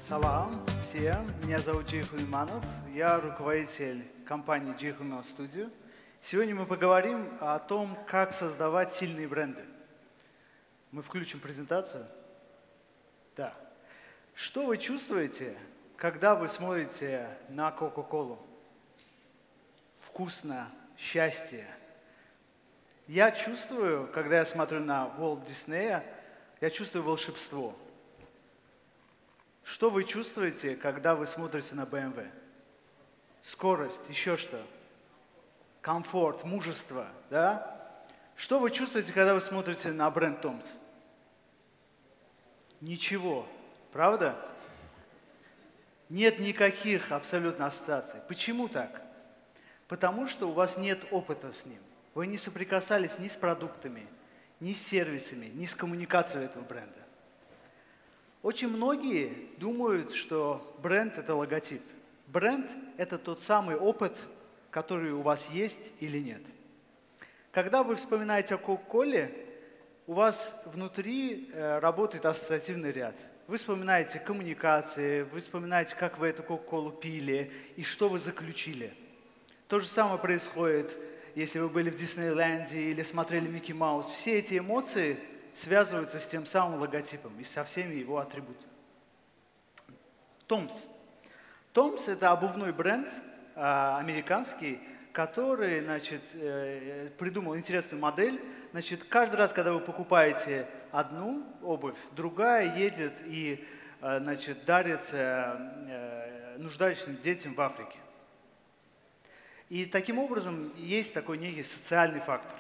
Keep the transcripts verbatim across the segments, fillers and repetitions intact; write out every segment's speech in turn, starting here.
Салам всем, меня зовут Джейхун Иманов, я руководитель компании Джейхун Studio. Сегодня мы поговорим о том, как создавать сильные бренды. Мы включим презентацию? Да. Что вы чувствуете, когда вы смотрите на Кока-Колу? Вкусно, счастье. Я чувствую, когда я смотрю на Walt Disney, я чувствую волшебство. Что вы чувствуете, когда вы смотрите на бэ эм вэ? Скорость, еще что? Комфорт, мужество, да? Что вы чувствуете, когда вы смотрите на бренд Томс? Ничего, правда? Нет никаких абсолютно ассоциаций. Почему так? Потому что у вас нет опыта с ним. Вы не соприкасались ни с продуктами, ни с сервисами, ни с коммуникацией этого бренда. Очень многие думают, что бренд – это логотип. Бренд – это тот самый опыт, который у вас есть или нет. Когда вы вспоминаете о Кока-Коле, у вас внутри работает ассоциативный ряд. Вы вспоминаете коммуникации, вы вспоминаете, как вы эту Кока-Колу пили и что вы заключили. То же самое происходит, если вы были в Диснейленде или смотрели Микки Маус. Все эти эмоции связываются с тем самым логотипом и со всеми его атрибутами. Томс. Томс – это обувной бренд а, американский, который, значит, э, придумал интересную модель. Значит, каждый раз, когда вы покупаете одну обувь, другая едет и э, значит, дарится э, нуждающимся детям в Африке. И таким образом есть такой некий социальный фактор.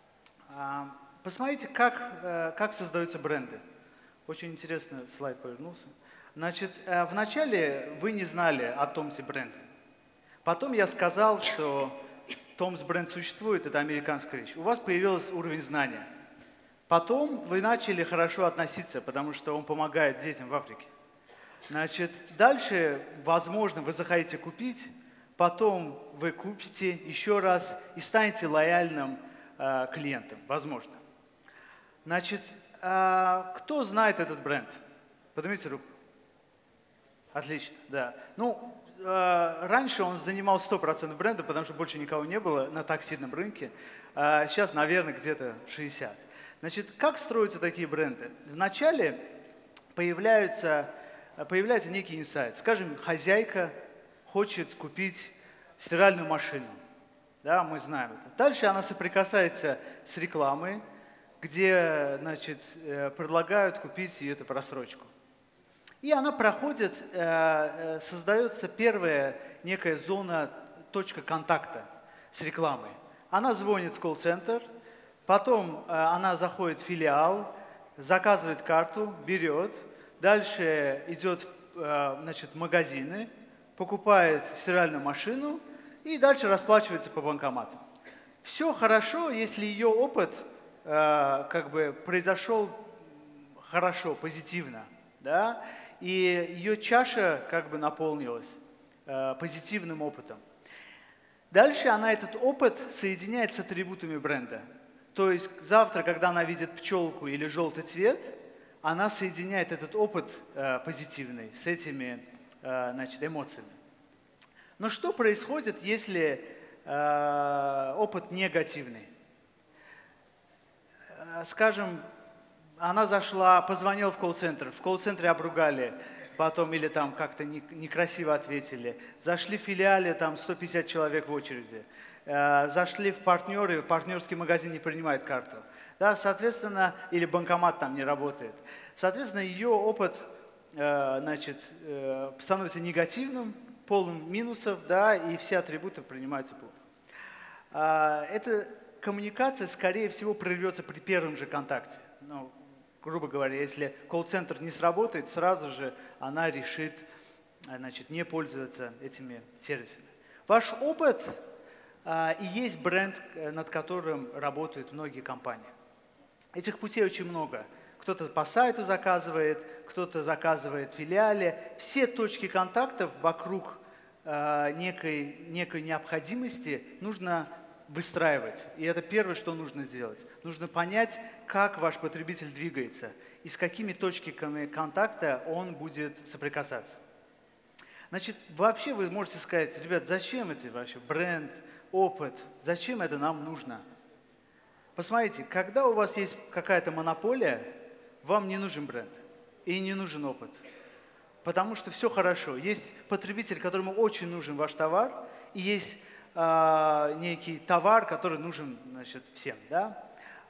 А, Посмотрите, как, как создаются бренды. Очень интересный слайд повернулся. Значит, вначале вы не знали о Томсе бренде. Потом я сказал, что Томс бренд существует, это американская вещь. У вас появился уровень знания. Потом вы начали хорошо относиться, потому что он помогает детям в Африке. Значит, дальше, возможно, вы захотите купить, потом вы купите еще раз и станете лояльным э, клиентом, возможно. Значит, кто знает этот бренд? Поднимите руку. Отлично, да. Ну, раньше он занимал сто процентов бренда, потому что больше никого не было на так сильном рынке. Сейчас, наверное, где-то шестьдесят процентов. Значит, как строятся такие бренды? Вначале появляются, появляется некий инсайт. Скажем, хозяйка хочет купить стиральную машину. Да, мы знаем это. Дальше она соприкасается с рекламой, где, значит, предлагают купить ее эту просрочку. И она проходит, создается первая некая зона, точка контакта с рекламой. Она звонит в колл-центр, потом она заходит в филиал, заказывает карту, берет, дальше идет, значит, в магазины, покупает стиральную машину и дальше расплачивается по банкоматам. Все хорошо, если ее опыт как бы произошел хорошо, позитивно, да, и ее чаша как бы наполнилась э, позитивным опытом. Дальше она этот опыт соединяет с атрибутами бренда. То есть завтра, когда она видит пчелку или желтый цвет, она соединяет этот опыт э, позитивный с этими э, значит, эмоциями. Но что происходит, если э, опыт негативный? Скажем, она зашла, позвонила в колл-центр, в колл-центре обругали, потом или там как-то некрасиво ответили. Зашли в филиале, там сто пятьдесят человек в очереди. Зашли в партнеры, партнерский магазин не принимает карту. Да, соответственно, или банкомат там не работает. Соответственно, ее опыт значит, становится негативным, полным минусов, да, и все атрибуты принимаются плохо. Это коммуникация, скорее всего, прервется при первом же контакте. Ну, грубо говоря, если колл-центр не сработает, сразу же она решит, значит, не пользоваться этими сервисами. Ваш опыт а, и есть бренд, над которым работают многие компании. Этих путей очень много. Кто-то по сайту заказывает, кто-то заказывает в филиале. Все точки контактов вокруг а, некой, некой необходимости нужно выстраивать. И это первое, что нужно сделать. Нужно понять, как ваш потребитель двигается и с какими точками контакта он будет соприкасаться. Значит, вообще вы можете сказать: ребят, зачем это вообще бренд, опыт, зачем это нам нужно? Посмотрите, когда у вас есть какая-то монополия, вам не нужен бренд и не нужен опыт. Потому что все хорошо. Есть потребитель, которому очень нужен ваш товар, и есть э, некий товар, который нужен, значит, всем. Да?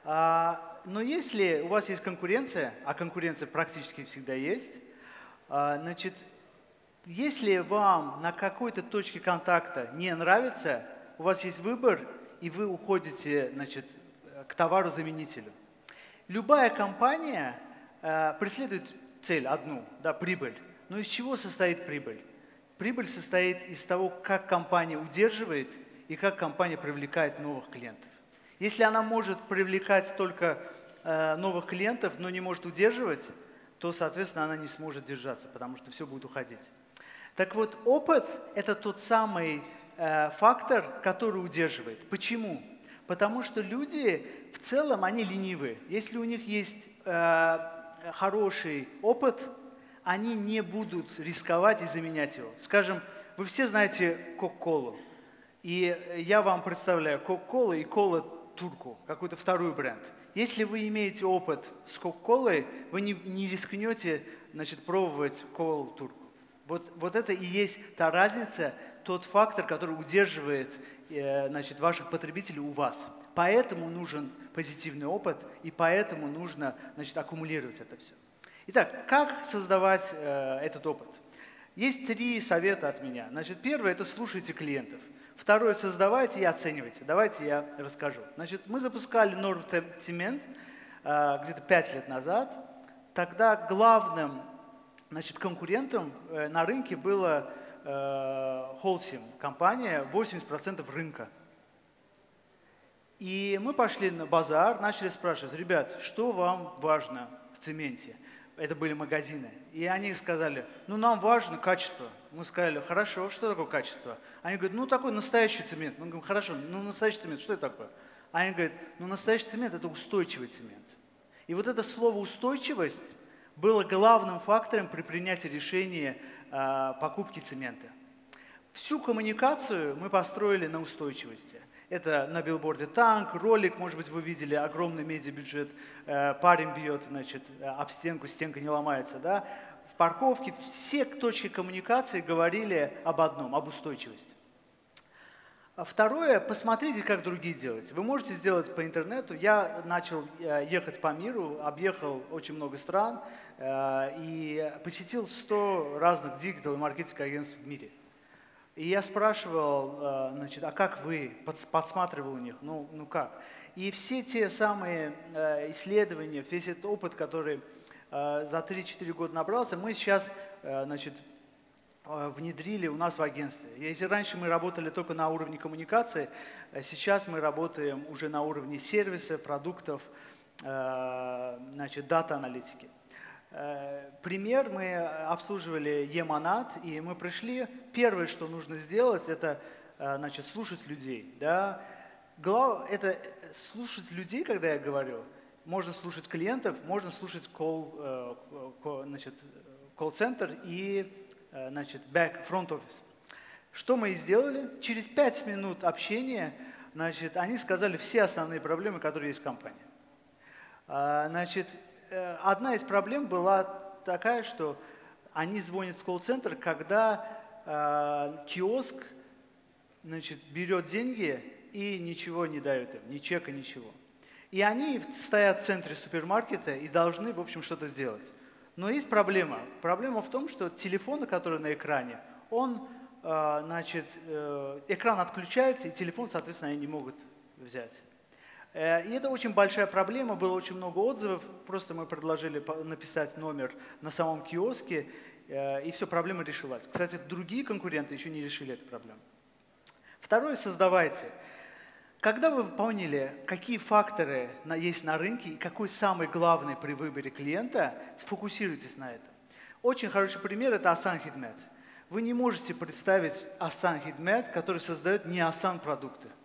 А, но если у вас есть конкуренция, а конкуренция практически всегда есть, а, значит, если вам на какой-то точке контакта не нравится, у вас есть выбор, и вы уходите, значит, к товару-заменителю. Любая компания э, преследует цель одну, да, прибыль. Но из чего состоит прибыль? Прибыль состоит из того, как компания удерживает и как компания привлекает новых клиентов. Если она может привлекать только э, новых клиентов, но не может удерживать, то, соответственно, она не сможет держаться, потому что все будет уходить. Так вот, опыт – это тот самый э, фактор, который удерживает. Почему? Потому что люди в целом, они ленивые. Если у них есть э, хороший опыт, они не будут рисковать и заменять его. Скажем, вы все знаете Кока-Колу. И я вам представляю Кока-Колу и Кола Турку, какой-то второй бренд. Если вы имеете опыт с Кока-Колой, вы не, не рискнете, значит, пробовать Колу Турку. Вот, вот это и есть та разница, тот фактор, который удерживает, э, значит, ваших потребителей у вас. Поэтому нужен позитивный опыт, и поэтому нужно, значит, аккумулировать это все. Итак, как создавать э, этот опыт? Есть три совета от меня. Значит, первое – это слушайте клиентов. Второе – создавайте и оценивайте. Давайте я расскажу. Значит, мы запускали Norm Cement э, где-то пять лет назад. Тогда главным, значит, конкурентом э, на рынке была э, Holcim, компания, восемьдесят процентов рынка. И мы пошли на базар, начали спрашивать: ребят, что вам важно в цементе? Это были магазины. И они сказали: ну, нам важно качество. Мы сказали: хорошо, что такое качество? Они говорят: ну, такой настоящий цемент. Мы говорим: хорошо, ну, настоящий цемент, что это такое? Они говорят: ну, настоящий цемент – это устойчивый цемент. И вот это слово «устойчивость» было главным фактором при принятии решения э, покупки цемента. Всю коммуникацию мы построили на устойчивости. Это на билборде танк, ролик, может быть, вы видели, огромный медиабюджет, э, парень бьет, значит, об стенку, стенка не ломается. Да? В парковке все точки коммуникации говорили об одном, об устойчивости. А второе, посмотрите, как другие делают. Вы можете сделать по интернету. Я начал ехать по миру, объехал очень много стран э, и посетил сто разных диджитал и маркетинг агентств в мире. И я спрашивал, значит, а как вы, подсматривал у них, ну, ну как? И все те самые исследования, весь этот опыт, который за три-четыре года набрался, мы сейчас, значит, внедрили у нас в агентстве. Если раньше мы работали только на уровне коммуникации, сейчас мы работаем уже на уровне сервиса, продуктов, значит, дата-аналитики. Пример, мы обслуживали Еманат, и мы пришли. Первое, что нужно сделать, это, значит, слушать людей. Да? Глав... Это слушать людей, когда я говорю. Можно слушать клиентов, можно слушать call, значит, колл-центр и, значит, back, front office. Что мы и сделали? Через пять минут общения, значит, они сказали все основные проблемы, которые есть в компании. Значит, одна из проблем была такая, что они звонят в колл-центр, когда э, киоск, значит, берет деньги и ничего не дает им, ни чека, ничего. И они стоят в центре супермаркета и должны, в общем, что-то сделать. Но есть проблема. Проблема в том, что телефон, который на экране, он, э, значит, э, экран отключается, и телефон, соответственно, они не могут взять. И это очень большая проблема, было очень много отзывов, просто мы предложили написать номер на самом киоске, и все, проблема решилась. Кстати, другие конкуренты еще не решили эту проблему. Второе, создавайте. Когда вы поняли, какие факторы есть на рынке и какой самый главный при выборе клиента, сфокусируйтесь на этом. Очень хороший пример – это Асан Хидмет. Вы не можете представить Асан Хидмет, который создает не Асан продукты.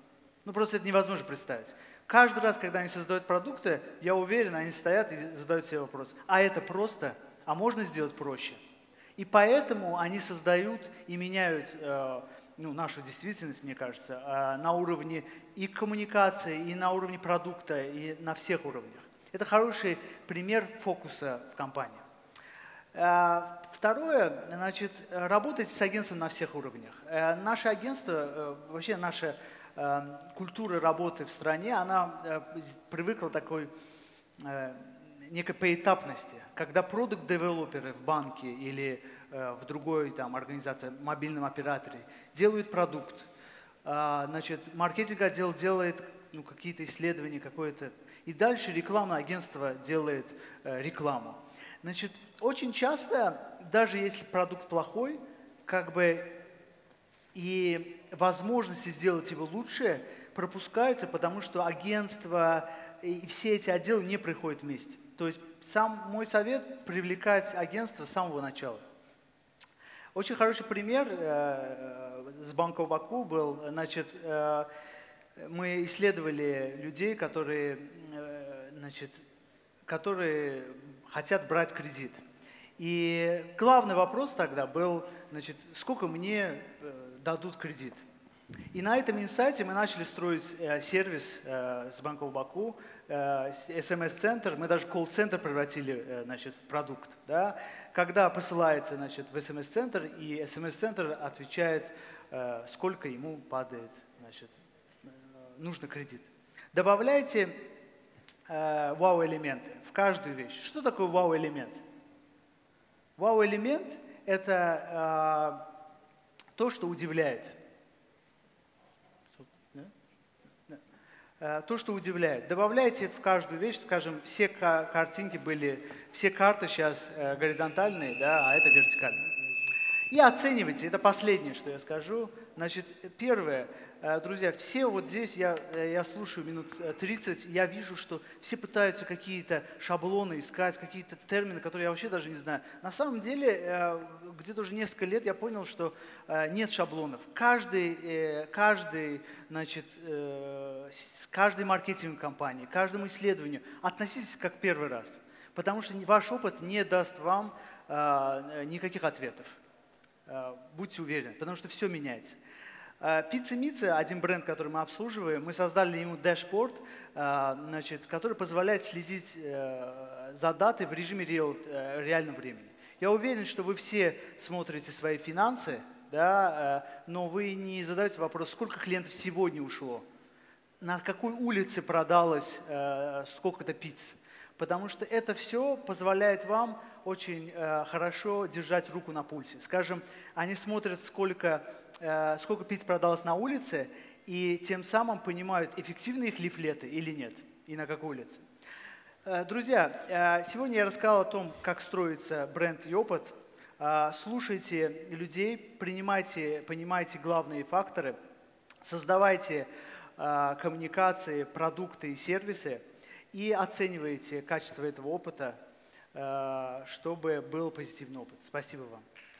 Ну просто это невозможно представить. Каждый раз, когда они создают продукты, я уверен, они стоят и задают себе вопрос, а это просто, а можно сделать проще? И поэтому они создают и меняют э, ну, нашу действительность, мне кажется, э, на уровне и коммуникации, и на уровне продукта, и на всех уровнях. Это хороший пример фокуса в компании. Э, второе, значит, работайте с агентством на всех уровнях. Э, наше агентство, э, вообще наша э, культура работы в стране, она э, привыкла к такой э, некой поэтапности, когда продукт-девелоперы в банке или э, в другой там, организации, мобильном операторе делают продукт, э, значит, маркетинг-отдел делает ну, какие-то исследования, какое-то, и дальше рекламное агентство делает э, рекламу. Значит, очень часто, даже если продукт плохой, как бы и возможности сделать его лучше пропускаются, потому что агентство и все эти отделы не приходят вместе. То есть сам мой совет – привлекать агентство с самого начала. Очень хороший пример э, с Банком Баку был. Значит, э, мы исследовали людей, которые, э, значит, которые хотят брать кредит. И главный вопрос тогда был, значит, сколько мне э, дадут кредит. И на этом инсайте мы начали строить э, сервис э, с Банком Баку, э, эс эм эс-центр, мы даже колл-центр превратили э, значит, в продукт. Да? Когда посылается значит, в эс эм эс-центр, и эс эм эс-центр отвечает, э, сколько ему падает, значит, э, нужно кредит. Добавляйте э, вау-элементы в каждую вещь. Что такое вау-элемент? Вау-элемент – это э, то, что удивляет. То, что удивляет. Добавляйте в каждую вещь, скажем, все картинки были, все карты сейчас горизонтальные, да, а это вертикальные. И оценивайте, это последнее, что я скажу. Значит, первое, друзья, все вот здесь, я, я слушаю минут тридцать, я вижу, что все пытаются какие-то шаблоны искать, какие-то термины, которые я вообще даже не знаю. На самом деле, где-то уже несколько лет я понял, что нет шаблонов. Каждый, каждый, значит, каждой маркетинговой компании, каждому исследованию относитесь как первый раз, потому что ваш опыт не даст вам никаких ответов. Будьте уверены, потому что все меняется. Pizza Mitza, один бренд, который мы обслуживаем, мы создали ему дэшборд, значит, который позволяет следить за датой в режиме реального времени. Я уверен, что вы все смотрите свои финансы, да, но вы не задаете вопрос, сколько клиентов сегодня ушло, на какой улице продалось сколько-то пицц. Потому что это все позволяет вам очень э, хорошо держать руку на пульсе. Скажем, они смотрят, сколько, э, сколько пицц продалось на улице, и тем самым понимают, эффективны их лифлеты или нет, и на какой улице. Э, друзья, э, сегодня я рассказал о том, как строится бренд и опыт. Э, слушайте людей, принимайте, понимайте главные факторы, создавайте э, коммуникации, продукты и сервисы, и оценивайте качество этого опыта, чтобы был позитивный опыт. Спасибо вам.